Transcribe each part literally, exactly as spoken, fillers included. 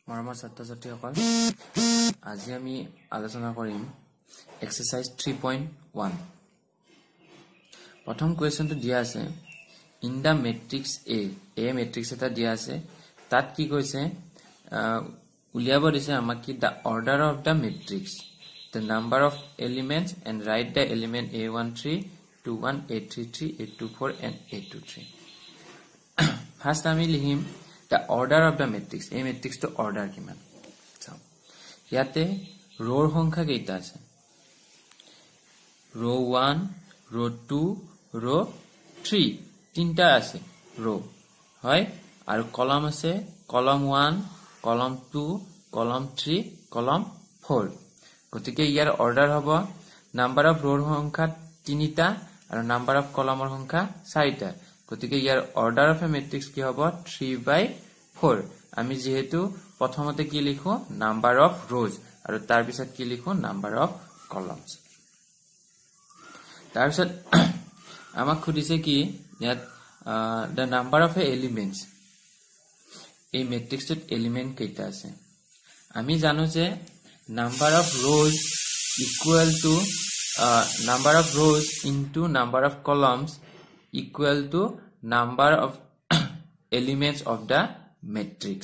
মৰমৰ ছাত্ৰ ছাত্ৰীসকল আজি আমি আলোচনা কৰিম এক্সাৰসাইজ three point one প্ৰথম কোৱেশ্চনটো দিয়া আছে in the matrix a a matrix এটা দিয়া আছে তাত কি কৈছে উলিয়াব দিছে আমাক কি the order of the matrix the number of elements and write the element A one three two one eight three three eight two four and eight two three first আমি লিখিম the order of the matrix a matrix to order কিমান চাও ইয়াতে ৰোৰ সংখ্যা কেইটা আছে row one row two row three তিনটা আছে row হয় আৰু কলম আছে কলম one কলম two কলম three কলম four গতিকে ইয়াৰ অৰ্ডাৰ হ'ব নাম্বাৰ অফ ৰোৰ সংখ্যা তিনিটা আৰু নাম্বাৰ অফ কলমৰ সংখ্যা চাৰিটা গতিকে ইয়াৰ অৰ্ডাৰ অফ এ মেট্ৰিক্স কি হ'ব three by four আমি যেহেতু প্ৰথমতে কি লিখো নাম্বাৰ অফ ৰোজ আৰু তাৰ পিছত কি লিখো নাম্বাৰ অফ কলমস তাৰ পিছত আমাক খুদিছে কি ইয়াত the number of elements এই মেট্ৰিক্সত এলিমেন্ট কেইটা আছে আমি জানো যে number of rows equal to uh, number of rows into number of columns equal to number of elements of the matrix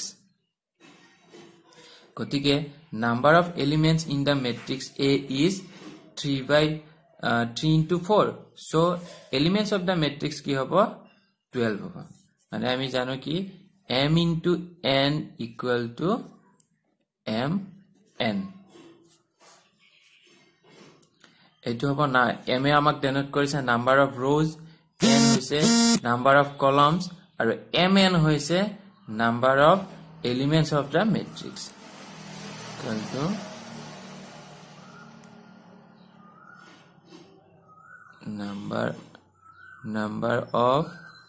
gotike number of elements in the matrix A is three by uh, three into four so elements of the matrix ki hobo twelve hobo mane ami jano ki m into n equal to m n etu hobo na m e amak denote korise number of rows n hoise number of columns aru mn hoise number of elements of the matrix equal to number number of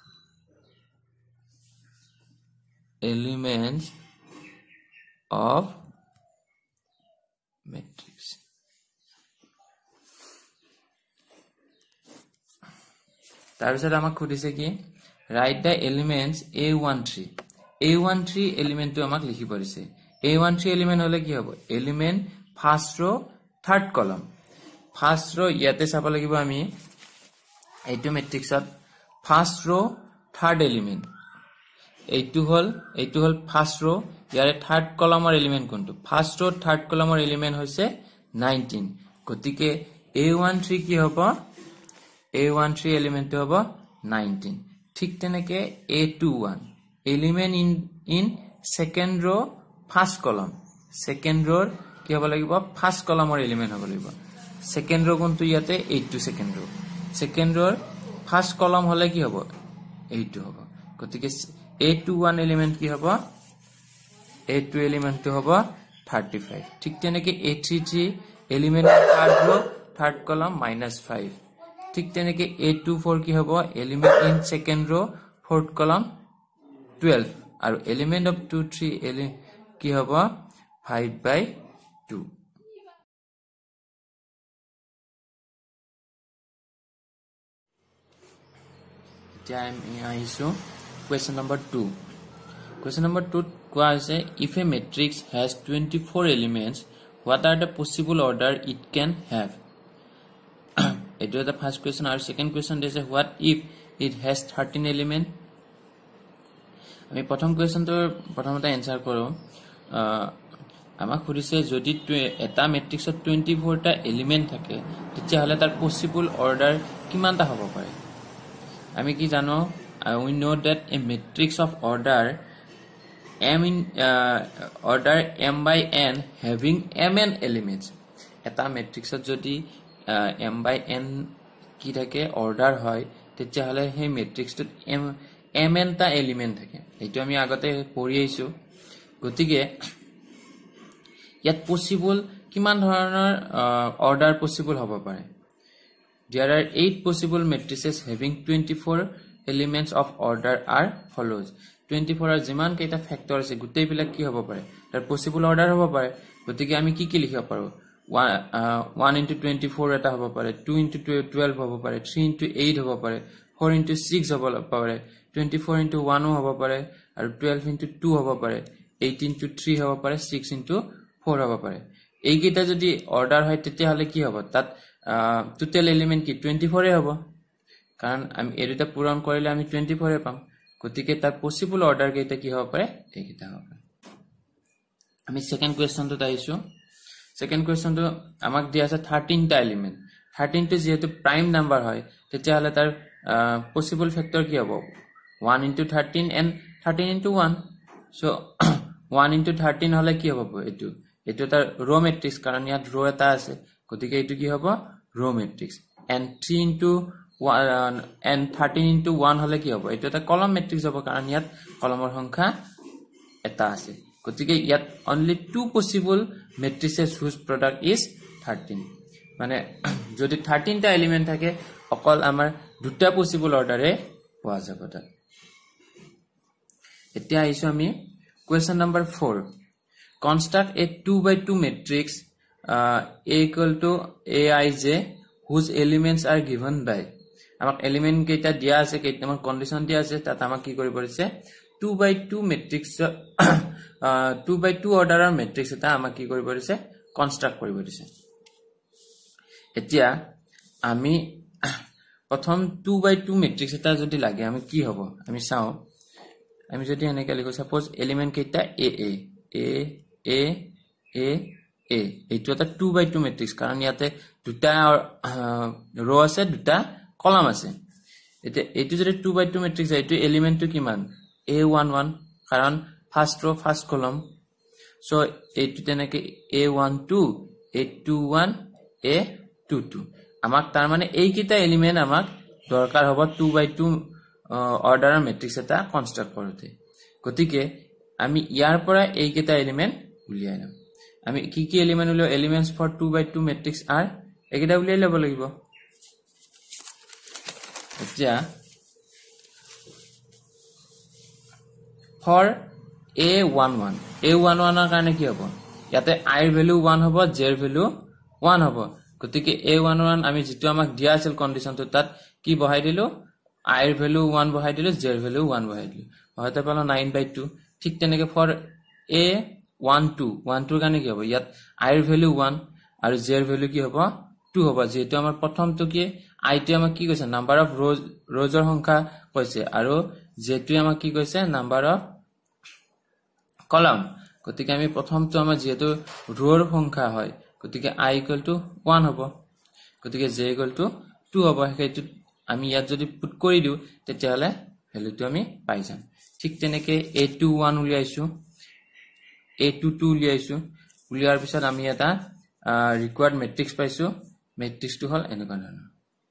elements of matrix তাৰপিছত আমাক খুদিছে কি write the elements A one three A one three element to আমাক লিখি পৰিছে A one three element হলে কি হ'ব element first row third column first row ইয়াতে চাব লাগিব আমি এইটো মেট্ৰিক্সত first row third element এইটো হল এইটো হল first row ইয়াৰে third column element কোনটো first row third column element হৈছে nineteen গতিকে A one three কি হ'ব A one three element to hobo nineteen ঠিক তেনেকে A two one element in in second row first column second row কি হ'ব লাগিব first column or element হ'ব লাগিব second row কোনটো ইয়াতে eight to second row second row first column হলে কি হ'ব eight to হ'ব গতিকে A two one element কি হ'ব A two element to হ'ব thirty-five ঠিক তেনেকে A three three element third row third column minus five ঠিক তেনেকে A two four কি হ'ব element in second row fourth column twelve আৰু element of two three কি হ'ব five by two এতিয়া আমি আহিছো question number two question number two কোৱা আছে if a matrix has twenty-four elements what are the possible order it can have It was the first question. Our second question is what if it has thirteen element? আমি প্ৰথম কোৱেশ্চনটো প্ৰথমতে answer কৰো আমাক খুদিছে যদি এটা মেট্ৰিক্সত twenty-four টা element থাকে তেতিয়া হলে তাৰ পসিবল অৰ্ডাৰ কিমানটা হ'ব পাৰে আমি কি জানো we know that a matrix of order m in uh, order m by n having mn elements এটা মেট্ৰিক্সত যদি m by n কি থাকে অৰ্ডাৰ হয় তেতিয়া হলে হে মেট্ৰিক্সটোত m mn টা এলিমেন্ট থাকে এইটো আমি আগতে পঢ়ি আইছো গতিকে ইয়াত পসিবল কিমান ধৰণৰ অৰ্ডাৰ পসিবল হ'ব পাৰে there are eight possible matrices having twenty-four elements of order are follows twenty-four er যিমান কেইটা ফ্যাক্টৰ আছে গুটেই বিলাক কি হ'ব পাৰে তাৰ পসিবল অৰ্ডাৰ হ'ব পাৰে গতিকে আমি কি কি লিখিব পাৰো one into twenty-four এটা হ'ব পাৰে two into twelve হ'ব পাৰে three into eight হ'ব পাৰে four into six হ'ব পাৰে twenty-four into one হ'ব পাৰে আৰু twelve into two হ'ব পাৰে eight into three হ'ব পাৰে six into four হ'ব পাৰে এই কেইটা যদি অৰ্ডাৰ হয় তেতিয়া হলে কি হ'ব তাত টোটাল এলিমেন্ট কি twenty-four এ হ'ব কাৰণ আমি এই দুটা পূৰণ কৰিলে আমি twenty-four এ পাম গতিকে তাৰ পসিবল অৰ্ডাৰ কেইটা কি হ'ব পাৰে এই কেইটা হ'ব আমি সেকেন্ড কোৱেশ্চনটো আইছো সেকেন্ড কোৱেশ্চনটো আমাক দিয়া আছে thirteen টা এলিমেন্ট thirteen টো যেহেতু প্ৰাইম নাম্বাৰ হয় তেতিয়া হলে তাৰ পসিবল ফেক্টৰ কি হ'ব one into thirteen and thirteen into one so one into thirteen হলে কি হ'ব এটো এটো তাৰ ৰো ম্যাট্ৰিক্স কাৰণ ইয়াত ৰো এটা আছে গতিকে এটো কি হ'ব row matrix and three into one and thirteen into one হলে কি হ'ব এটো এটা কলম ম্যাট্ৰিক্স হ'ব কাৰণ ইয়াত কলমৰ সংখ্যা এটা আছে গতিকে ইয়াত only two possible matrices whose product is thirteen মানে যদি thirteen টা এলিমেন্ট থাকে অকল আমাৰ দুটা পসিবল অৰ্ডাৰে পোৱা যাব তাত এতিয়া আইছো আমি question number four construct a two by two matrix uh, a equal to aij whose elements are given by আমাক এলিমেন্ট কেইটা দিয়া আছে কেইটামান কন্ডিশন দিয়া আছে তাত আমাক কি কৰিব পৰিছে two by two matrix uh, two by two অৰ্ডাৰৰ matrix এটা আমাক কি কৰিব পৰিছে কনস্ট্ৰাক্ট কৰিব দিছে এতিয়া আমি প্ৰথম two by two matrix এটা যদি লাগে আমি কি হ'ব আমি চাও আমি যদি এনেকৈ লিখো সাপোজ এলিমেন্ট কেইটা a a a a a a এইটো এটা two by two matrix কাৰণ ইয়াতে দুটা ৰো আছে দুটা কলাম আছে এতিয়া এইটো যদি two by two matrix এইটো এলিমেন্টটো কিমান a one one কাৰণ first row first column so এইটো তেনেকে a one two a two one a two two আমাক তাৰ মানে এই কিটা এলিমেন্ট আমাক দৰকাৰ হ'ব two by two অৰ্ডাৰৰ ম্যাট্ৰিক্স এটা কনস্ট্ৰাক্ট কৰোতে গতিকে আমি ইয়াৰ পৰা এই কিটা এলিমেন্ট উলিয়াই লম আমি কি কি এলিমেন্ট উলিয়াও elements for two by two matrix আৰ এইকেইটা উলিয়াই ল'ব লাগিব এতিয়া for a one one a one one ৰ কাৰণে কি হ'ব ইয়াতে i ৰ ভ্যালু one হ'ব j ৰ ভ্যালু one হ'ব গতিকে a one one আমি যেটো আমাক দিয়া আছিল কন্ডিশনটো তাত কি বহাই দিলো i ৰ ভ্যালু one বহাই দিলো j ৰ ভ্যালু one বহাই দিলো হয়তো পালো nine by two ঠিক তেনেকে for a one two one two ৰ কাৰণে কি হ'ব ইয়াত i ৰ ভ্যালু one আৰু j ৰ ভ্যালু কি হ'ব two হ'ব যেটো আমাৰ প্ৰথমটো কি i টো আমাক কি কৈছে নাম্বাৰ অফ rows rowsৰ সংখ্যা কৈছে আৰু j টো আমাক কি কৈছে নাম্বাৰ অফ কলাম গতিকে আমি প্ৰথমটো আমাৰ যেটো ৰোৰ সংখ্যা হয় গতিকে i = one হ'ব গতিকে j = two হ'ব সেইটো আমি ইয়াত যদি পুট কৰি দিও তেতিয়া হলে ভ্যালুটো আমি পাই যাম ঠিক তেনেকে a two one উলিয়াইছো a two two উলিয়াইছো উলিয়াৰ পিছত আমি এটা ৰিকোয়াৰ্ড ম্যাট্ৰিক্স পাইছো ম্যাট্ৰিক্সটো হল এনেকুৱা ধৰণৰ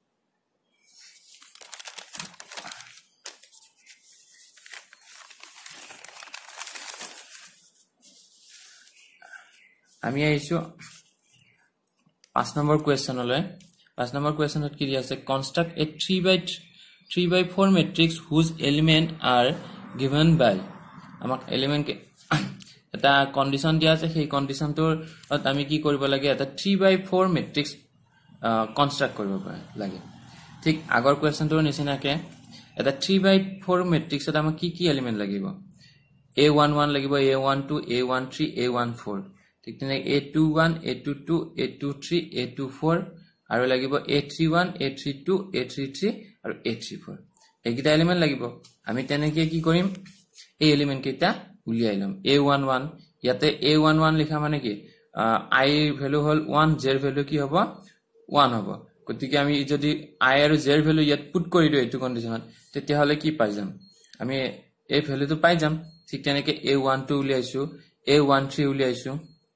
আমি আইছো পাঁচ নম্বৰ কোৱেশ্চনলৈ পাঁচ নম্বৰ কোৱেশ্চনত কি আছে construct a three by three by four matrix whose element are given by আমাক এলিমেন্ট এটা কন্ডিশন দিয়া আছে সেই কন্ডিশনটোৰ আমি কি কৰিব লাগে এটা three by four matrix কনস্ট্ৰাক্ট কৰিব লাগে ঠিক আগৰ কোৱেশ্চনটোৰ নিচিনাকে এটা three by four matrix এটা আমাক কি কি এলিমেন্ট লাগিব a one one লাগিব a one two a one three a one four ঠিক তেনে a two one a two two a two three a two four আৰু লাগিব a three one a three two a three three আৰু a three four এইকেইটা element লাগিব আমি তেনেকে কি কৰিম এই এলিমেন্ট কেইটা উলিয়াই লম a one one ইয়াতে a one one লিখা মানে কি i ভ্যালু হল one j ভ্যালু কি হ'ব one হ'ব গতিকে আমি যদি i আৰু j ভ্যালু ইয়াত পুট কৰি দিও এটো কন্ডিশনত তেতিয়া হলে কি পাই যাম আমি এই ভ্যালুটো পাই যাম ঠিক তেনেকে a one two উলিয়াইছো a one three উলিয়াইছো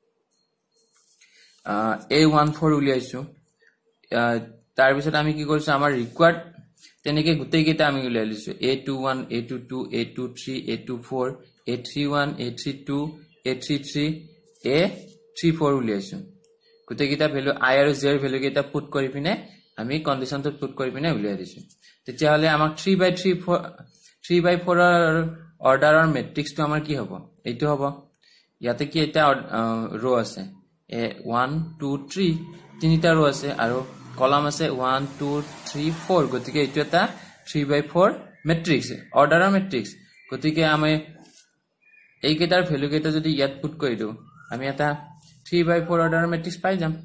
a one four উলিয়াইছো তাৰ পিছত আমি কি কৰিছো আমাৰ ৰিকোয়াৰ্ড তেনেকে গুটেই কেইটা আমি উলিয়াই লৈছো a two one a two two a two three a two four a three one a three two a three three a three four উলিয়াইছো গুটেই কেইটা ভ্যালু i আৰু j ৰ ভ্যালু কেইটা পুট কৰি পিনে আমি কন্ডিশনটো পুট কৰি পিনে উলিয়াই দিছো তেতিয়া হলে আমাক three by three three by four ৰ অৰ্ডাৰৰ ম্যাট্ৰিক্সটো আমাৰ কি হ'ব এইটো হ'ব ইয়াতে কি এটা ৰো আছে a one two three তিনিটা ৰো আছে আৰু কলাম আছে one two three four গতিকে এটো এটা three by four ম্যাট্ৰিক্স অৰ্ডাৰৰ ম্যাট্ৰিক্স গতিকে আমি এই কেটাৰ ভ্যালু কেটা যদি ইয়াত পুট কৰি দিও আমি এটা three by four অৰ্ডাৰৰ ম্যাট্ৰিক্স পাই যাম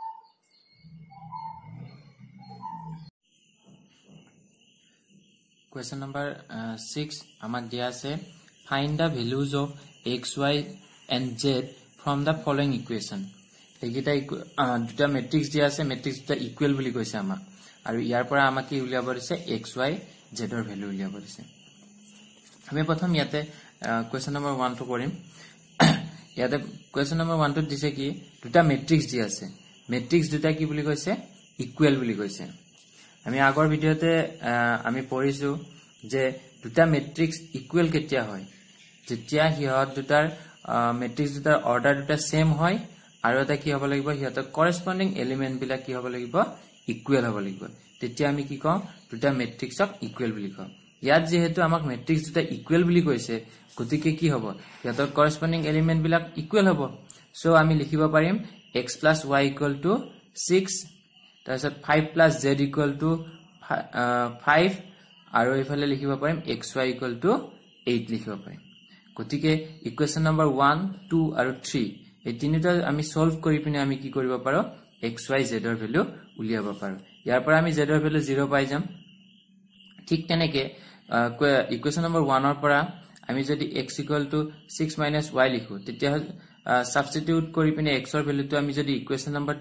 Question number uh, six আমাক দিয়া আছে find the values of x y and z from the following equation এইকেইটা দুটা ম্যাট্ৰিক্স দিয়া আছে ম্যাট্ৰিক্স দুটা ইকুৱেল বুলি কৈছে আমাক আৰু ইয়াৰ পৰা আমাক কি উলিয়াব দিছে x y z ৰ ভ্যালু উলিয়াব দিছে আমি প্ৰথম ইয়াতে question number one to কৰিম ইয়াতে question number one to দিছে কি দুটা ম্যাট্ৰিক্স দিয়া আছে ম্যাট্ৰিক্স দুটা কি বুলি কৈছে ইকুৱেল বুলি কৈছে আমি আগৰ ভিডিওতে আমি পঢ়িছো যে দুটা ম্যাট্ৰিক্স ইকুৱেল কেতিয়া হয় যেতিয়া হিহত দুটাৰ ম্যাট্ৰিক্স দুটাৰ অৰ্ডাৰ দুটা সেম হয় আৰু এটা কি হ'ব লাগিব হিহতৰ কৰেসপন্ডিং এলিমেন্ট বিলাক কি হ'ব লাগিব ইকুৱেল হ'ব লাগিব তেতিয়া আমি কি কওঁ দুটা ম্যাট্ৰিক্সক ইকুৱেল বুলি কওঁ ইয়াত যেহেতু আমাক ম্যাট্ৰিক্স দুটা ইকুৱেল বুলি কৈছে গতিকে কি হ'ব হিহতৰ কৰেসপন্ডিং এলিমেন্ট বিলাক ইকুৱেল হ'ব সো আমি লিখিব পাৰিম x + y = six তাৰপিছত five plus z equal to uh, five আৰু ইফালে লিখিব পাৰিম xy equal to eight লিখিব পাৰিম গতিকে ইকুৱেচন নম্বৰ one two আৰু three এই তিনিটা আমি সলভ কৰি পিনে আমি কি কৰিব পাৰো xy z ৰ ভ্যালু উলিয়াব পাৰো ইয়াৰ পৰা আমি z ৰ ভ্যালু zero পাই যাম ঠিক তেনেকে ইকুৱেচন নম্বৰ one ৰ পৰা আমি যদি x equal to six minus y লিখো তেতিয়া সাবস্টিটিউট কৰি পিনে x ৰ ভ্যালুটো আমি যদি ইকুৱেচন নম্বৰ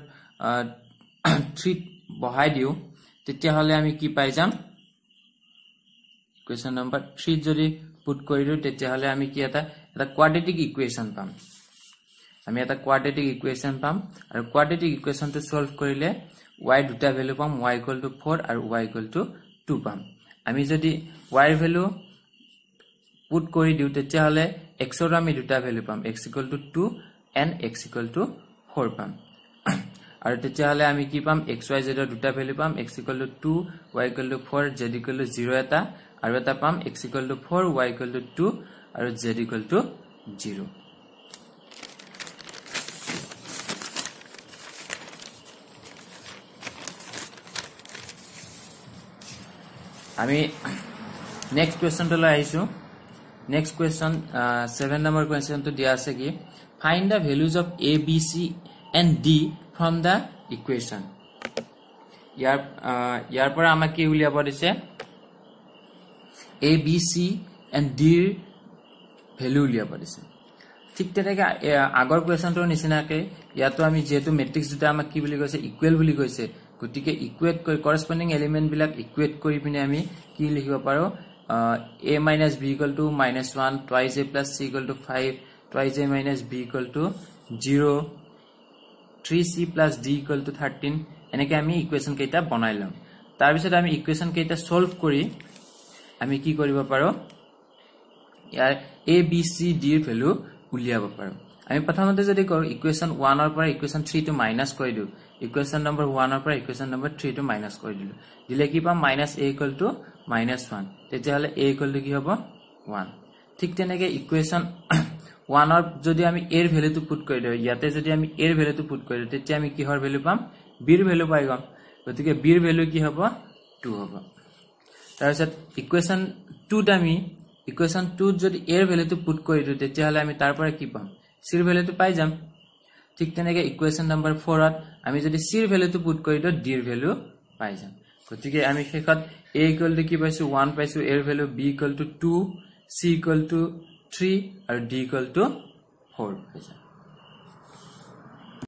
three বহাই দিও তেতিয়া হলে আমি কি পাই যাম ইকুৱেচন নম্বৰ three যদি পুট কৰি দিও তেতিয়া হলে আমি কি এটা এটা কোৱাড্ৰেটিক ইকুৱেচন পাম আমি এটা কোৱাড্ৰেটিক ইকুৱেচন পাম আৰু কোৱাড্ৰেটিক ইকুৱেচনটো সলভ কৰিলে y দুটা ভ্যালু পাম y = four আৰু y = two পাম আমি যদি y ৰ ভ্যালু পুট কৰি দিও তেতিয়া হলে x ৰ আমি দুটা ভ্যালু পাম x = two and x = four পাম আৰু তেতিয়া হলে আমি কি পাম xy z ৰ দুটা ভ্যালু পাম x = two y = four z = zero এটা আৰু এটা পাম x = four y = two আৰু z = zero আমি নেক্সট কোৱেশ্চন টো লৈ আহিছো next question seven number question টো দিয়া আছে কি find the values of a b c and d from the equation ইয়াৰ ইয়াৰ পৰা আমাক কি উলিয়াব দিছে a b c and d ৰ ভ্যালু উলিয়াব দিছে ঠিক তেনেকৈ আগৰ কোৱেশ্চনটোৰ নিচিনাকৈ ইয়াতো আমি যেহেতু ম্যাট্ৰিক্স দুটা আমাক কি বুলি কৈছে ইকুৱেল বুলি কৈছে গতিকে ইকুৱেট কৰি কৰেসপন্ডিং এলিমেন্ট বিলাক ইকুৱেট কৰি পিনে আমি কি লিখিব পাৰো a minus b equal to minus one twice a plus c equal to five twice a minus b equal to zero three c plus d equal to thirteen এনেকৈ আমি ইকুৱেচন কেইটা বনাই লম তাৰ পিছত আমি ইকুৱেচন কেইটা সলভ কৰি আমি কি কৰিব পাৰো ইয়াৰ a b c d ৰ ভ্যালু উলিয়াব পাৰো আমি প্ৰথমতে যদি কৰো ইকুৱেচন one ৰ পৰা ইকুৱেচন three to মাইনাস কৰি দিও ইকুৱেচন নম্বৰ one ৰ পৰা equation number three to minus কৰি দিলো দিলে কি পাম minus a equal to minus one তেতিয়া হলে a equal to কি হ'ব one ঠিক তেনেকৈ ইকুৱেচন one ৰ যদি আমি a ৰ ভ্যালুটো পুট কৰি দিও ইয়াতে যদি আমি a ৰ ভ্যালুটো পুট কৰি দিও তেতিয়া আমি কিহৰ ভ্যালু পাম b ৰ ভ্যালু পাই গম গতিকে b ৰ ভ্যালু কি হ'ব two হ'ব তাৰপিছত ইকুৱেচন two ত আমি ইকুৱেচন two যদি a ৰ ভ্যালুটো পুট কৰি দিও তেতিয়া হলে আমি তাৰ পৰা কি পাম c ৰ ভ্যালুটো পাই যাম ঠিক তেনেকৈ ইকুৱেচন নম্বৰ four ত আমি যদি c ৰ ভ্যালুটো পুট কৰি দিও d ৰ ভ্যালু পাই যাম গতিকে আমি শেষত a equal to কি পাইছো one পাইছো a ৰ value b equal to two c equal to three আৰু d equal to four পাইছো